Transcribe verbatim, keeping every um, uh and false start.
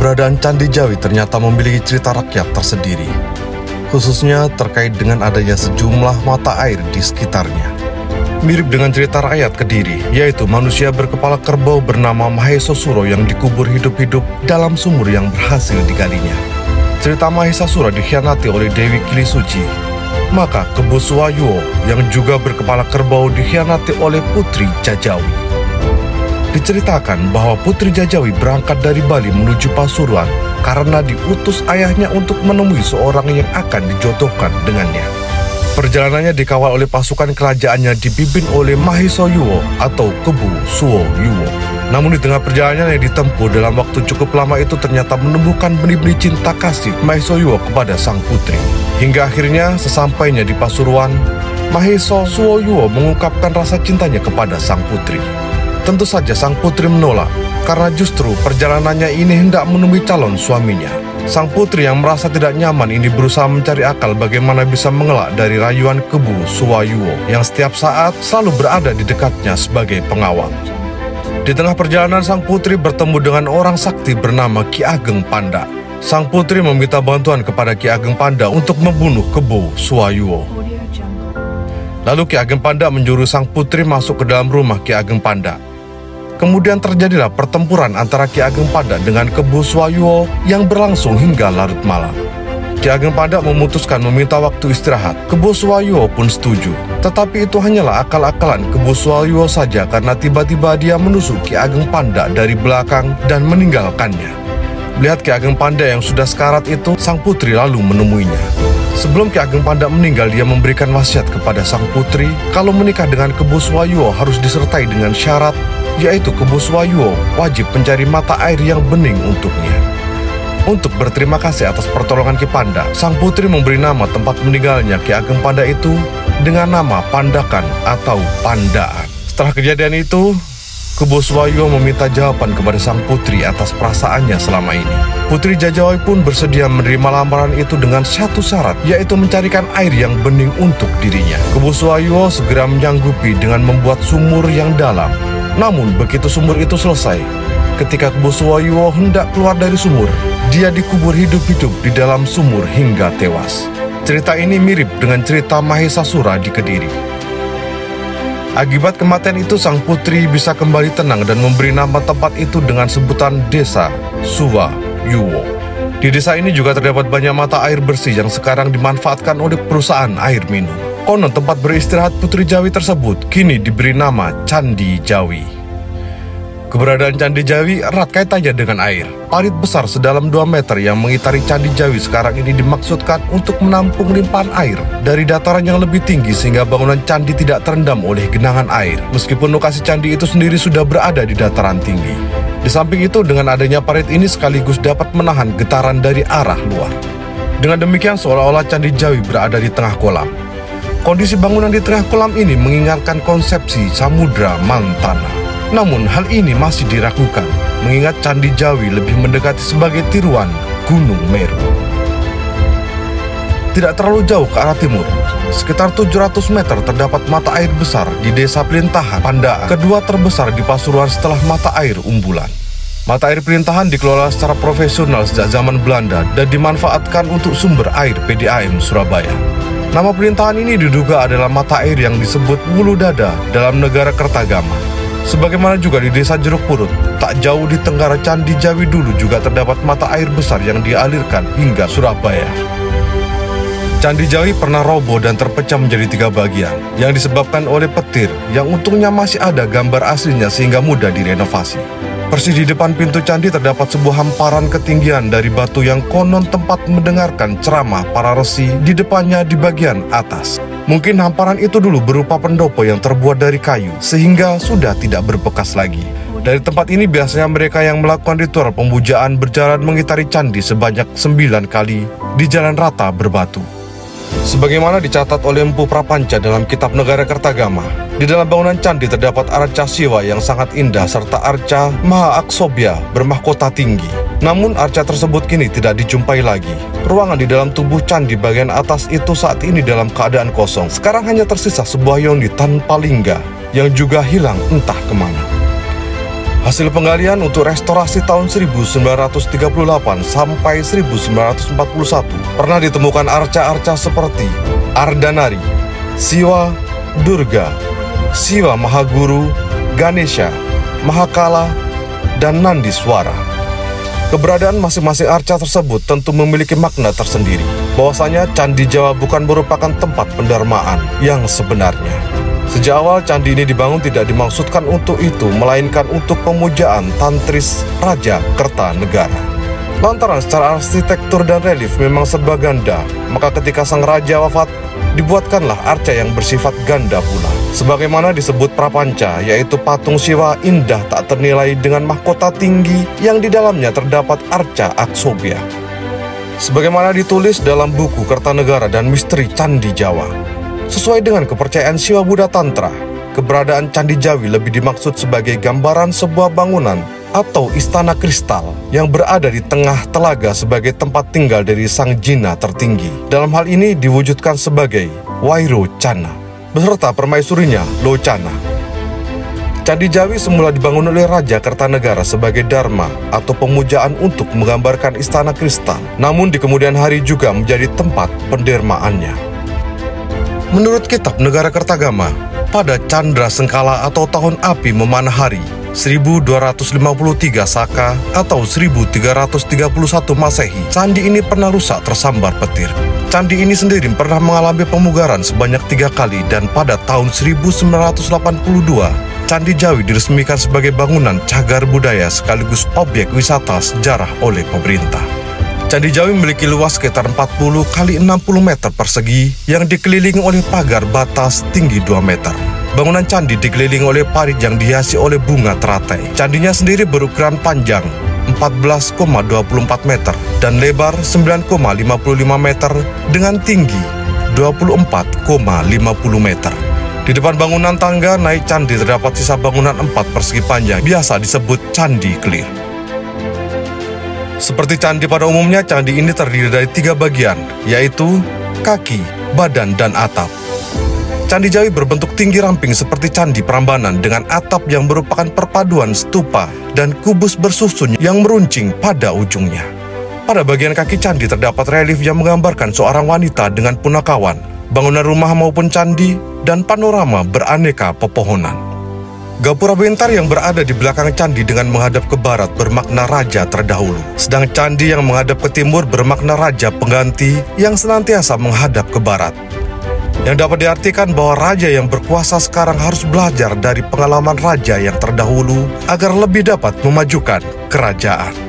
Keberadaan Candi Jawi ternyata memiliki cerita rakyat tersendiri, khususnya terkait dengan adanya sejumlah mata air di sekitarnya. Mirip dengan cerita rakyat Kediri, yaitu manusia berkepala kerbau bernama Mahesasura yang dikubur hidup-hidup dalam sumur yang berhasil digalinya. Cerita Mahesasura dikhianati oleh Dewi Kilisuci, maka Kebu Suwayuo yang juga berkepala kerbau dikhianati oleh Putri Jajawi. Diceritakan bahwa Putri Jajawi berangkat dari Bali menuju Pasuruan karena diutus ayahnya untuk menemui seorang yang akan dijodohkan dengannya. Perjalanannya dikawal oleh pasukan kerajaannya dipimpin oleh Mahesayuwo atau Kebu Suwoyuwo. Namun di tengah perjalanan yang ditempuh dalam waktu cukup lama itu ternyata menumbuhkan benih-benih cinta kasih Mahesayuwo kepada sang putri. Hingga akhirnya sesampainya di Pasuruan, Mahesayuwo mengungkapkan rasa cintanya kepada sang putri. Tentu saja sang putri menolak, karena justru perjalanannya ini hendak menemui calon suaminya. Sang putri yang merasa tidak nyaman ini berusaha mencari akal bagaimana bisa mengelak dari rayuan Kebu Suwayuwo yang setiap saat selalu berada di dekatnya sebagai pengawal. Di tengah perjalanan sang putri bertemu dengan orang sakti bernama Ki Ageng Panda. Sang putri meminta bantuan kepada Ki Ageng Panda untuk membunuh Kebu Suwayuwo. Lalu Ki Ageng Panda menyuruh sang putri masuk ke dalam rumah Ki Ageng Panda. Kemudian terjadilah pertempuran antara Ki Ageng Panda dengan Kebu Suwayuwo yang berlangsung hingga larut malam. Ki Ageng Panda memutuskan meminta waktu istirahat. Kebu Suwayuwo pun setuju. Tetapi itu hanyalah akal-akalan Kebu Suwayuwo saja karena tiba-tiba dia menusuk Ki Ageng Panda dari belakang dan meninggalkannya. Melihat Ki Ageng Panda yang sudah sekarat itu, sang putri lalu menemuinya. Sebelum Ki Ageng Panda meninggal, dia memberikan wasiat kepada sang putri kalau menikah dengan Kebu Suwayuwo harus disertai dengan syarat, yaitu Kebu Suwayuwo wajib mencari mata air yang bening untuknya. Untuk berterima kasih atas pertolongan Ki Panda, sang putri memberi nama tempat meninggalnya Ki Ageng Panda itu dengan nama Pandakan atau Pandaan. Setelah kejadian itu, Kebu Suwayuwo meminta jawaban kepada sang putri atas perasaannya selama ini. Putri Jajawi pun bersedia menerima lamaran itu dengan satu syarat, yaitu mencarikan air yang bening untuk dirinya. Kebu Suwayuwo segera menyanggupi dengan membuat sumur yang dalam. Namun begitu sumur itu selesai, ketika Kebu Suwayuwo hendak keluar dari sumur, dia dikubur hidup-hidup di dalam sumur hingga tewas. Cerita ini mirip dengan cerita Mahesasura di Kediri. Akibat kematian itu, sang putri bisa kembali tenang dan memberi nama tempat itu dengan sebutan Desa Suwayuwo. Di desa ini juga terdapat banyak mata air bersih yang sekarang dimanfaatkan oleh perusahaan air minum. Konon tempat beristirahat Putri Jawi tersebut kini diberi nama Candi Jawi. Keberadaan Candi Jawi erat kaitannya dengan air. Parit besar sedalam dua meter yang mengitari Candi Jawi sekarang ini dimaksudkan untuk menampung limpahan air dari dataran yang lebih tinggi sehingga bangunan candi tidak terendam oleh genangan air, meskipun lokasi candi itu sendiri sudah berada di dataran tinggi. Di samping itu, dengan adanya parit ini sekaligus dapat menahan getaran dari arah luar. Dengan demikian seolah-olah Candi Jawi berada di tengah kolam. Kondisi bangunan di tengah kolam ini mengingatkan konsepsi Samudra Mantana. Namun hal ini masih diragukan, mengingat Candi Jawi lebih mendekati sebagai tiruan Gunung Meru. Tidak terlalu jauh ke arah timur, sekitar tujuh ratus meter terdapat mata air besar di Desa Perintahan Pandaan, kedua terbesar di Pasuruan setelah mata air Umbulan. Mata air Perintahan dikelola secara profesional sejak zaman Belanda dan dimanfaatkan untuk sumber air P D A M Surabaya. Nama Perintahan ini diduga adalah mata air yang disebut Wulu Dada dalam negara Kertagama. Sebagaimana juga di Desa Jeruk Purut, tak jauh di tenggara Candi Jawi dulu juga terdapat mata air besar yang dialirkan hingga Surabaya. Candi Jawi pernah roboh dan terpecah menjadi tiga bagian, yang disebabkan oleh petir yang untungnya masih ada gambar aslinya sehingga mudah direnovasi. Persis di depan pintu candi terdapat sebuah hamparan ketinggian dari batu yang konon tempat mendengarkan ceramah para resi di depannya di bagian atas. Mungkin hamparan itu dulu berupa pendopo yang terbuat dari kayu, sehingga sudah tidak berbekas lagi. Dari tempat ini biasanya mereka yang melakukan ritual pemujaan berjalan mengitari candi sebanyak sembilan kali di jalan rata berbatu. Sebagaimana dicatat oleh Empu Prapanca dalam kitab Negara Kertagama, di dalam bangunan candi terdapat arca Siwa yang sangat indah serta arca Maha Aksobya bermahkota tinggi. Namun arca tersebut kini tidak dijumpai lagi. Ruangan di dalam tubuh candi bagian atas itu saat ini dalam keadaan kosong. Sekarang hanya tersisa sebuah yoni tanpa lingga yang juga hilang entah kemana. Hasil penggalian untuk restorasi tahun seribu sembilan ratus tiga puluh delapan sampai seribu sembilan ratus empat puluh satu pernah ditemukan arca-arca seperti Ardhanari, Siwa, Durga, Siwa Mahaguru, Ganesha, Mahakala, dan Nandiswara. Keberadaan masing-masing arca tersebut tentu memiliki makna tersendiri. Bahwasanya Candi Jawa bukan merupakan tempat pendarmaan yang sebenarnya. Sejak awal candi ini dibangun tidak dimaksudkan untuk itu, melainkan untuk pemujaan tantris Raja Kertanegara. Lantaran secara arsitektur dan relief memang serba ganda, maka ketika sang raja wafat, dibuatkanlah arca yang bersifat ganda pula. Sebagaimana disebut prapanca, yaitu patung Siwa indah tak ternilai dengan mahkota tinggi yang di dalamnya terdapat arca aksobya. Sebagaimana ditulis dalam buku Kertanegara dan Misteri Candi Jawa. Sesuai dengan kepercayaan Siwa Buddha Tantra, keberadaan Candi Jawi lebih dimaksud sebagai gambaran sebuah bangunan atau istana kristal yang berada di tengah telaga sebagai tempat tinggal dari sang jina tertinggi. Dalam hal ini diwujudkan sebagai Wairocana beserta permaisurinya Locana. Candi Jawi semula dibangun oleh Raja Kertanegara sebagai dharma atau pemujaan untuk menggambarkan istana kristal, namun di kemudian hari juga menjadi tempat pendermaannya. Menurut kitab Negara Kertagama, pada Candra Sengkala atau tahun api memanah hari seribu dua ratus lima puluh tiga Saka atau seribu tiga ratus tiga puluh satu Masehi, candi ini pernah rusak tersambar petir. Candi ini sendiri pernah mengalami pemugaran sebanyak tiga kali dan pada tahun seribu sembilan ratus delapan puluh dua, Candi Jawi diresmikan sebagai bangunan cagar budaya sekaligus objek wisata sejarah oleh pemerintah. Candi Jawi memiliki luas sekitar empat puluh kali enam puluh meter persegi yang dikelilingi oleh pagar batas tinggi dua meter. Bangunan candi dikelilingi oleh parit yang dihiasi oleh bunga teratai. Candinya sendiri berukuran panjang empat belas koma dua puluh empat meter dan lebar sembilan koma lima puluh lima meter dengan tinggi dua puluh empat koma lima puluh meter. Di depan bangunan tangga naik candi terdapat sisa bangunan empat persegi panjang, biasa disebut Candi Kelir. Seperti candi pada umumnya, candi ini terdiri dari tiga bagian, yaitu kaki, badan, dan atap. Candi Jawi berbentuk tinggi ramping seperti Candi Prambanan dengan atap yang merupakan perpaduan stupa dan kubus bersusun yang meruncing pada ujungnya. Pada bagian kaki candi terdapat relief yang menggambarkan seorang wanita dengan punakawan, bangunan rumah maupun candi, dan panorama beraneka pepohonan. Gapura Bentar yang berada di belakang candi dengan menghadap ke barat bermakna raja terdahulu. Sedang candi yang menghadap ke timur bermakna raja pengganti yang senantiasa menghadap ke barat. Yang dapat diartikan bahwa raja yang berkuasa sekarang harus belajar dari pengalaman raja yang terdahulu agar lebih dapat memajukan kerajaan.